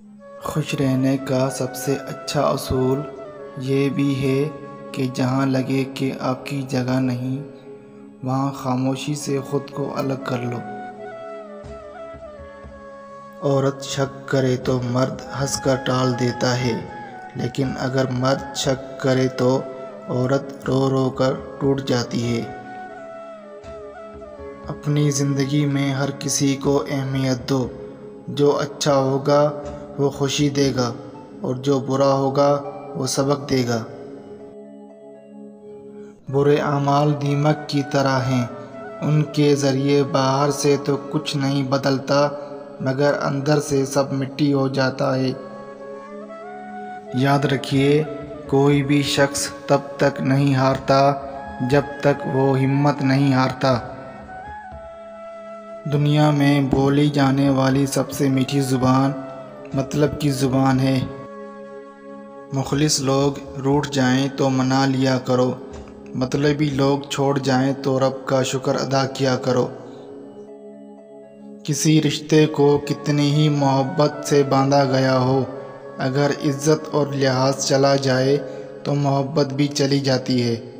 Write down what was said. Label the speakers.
Speaker 1: خوش رہنے کا سب سے اچھا اصول یہ بھی ہے کہ جہاں لگے کہ آپ کی جگہ نہیں، وہاں خاموشی سے خود کو الگ کر لو۔ عورت شک کرے تو مرد ہنس کر ٹال دیتا ہے، لیکن اگر مرد شک کرے تو عورت رو رو کر ٹوٹ جاتی ہے۔ اپنی زندگی میں ہر کسی کو اہمیت دو۔ جو اچھا ہوگا وہ خوشی دے گا، اور جو برا ہوگا وہ سبق دے گا۔ برے اعمال دیمک کی طرح ہیں، ان کے ذریعے باہر سے تو کچھ نہیں بدلتا مگر اندر سے سب مٹی ہو جاتا ہے۔ یاد رکھیے، کوئی بھی شخص تب تک نہیں ہارتا جب تک وہ ہمت نہیں ہارتا۔ دنیا میں بولی جانے والی سب سے میٹھی زبان مطلب کی زبان ہے۔ مخلص لوگ روٹھ جائیں تو منا لیا کرو، مطلبی لوگ چھوڑ جائیں تو رب کا شکر ادا کیا کرو۔ کسی رشتے کو کتنی ہی محبت سے باندھا گیا ہو، اگر عزت اور لحاظ چلا جائے تو محبت بھی چلی جاتی ہے۔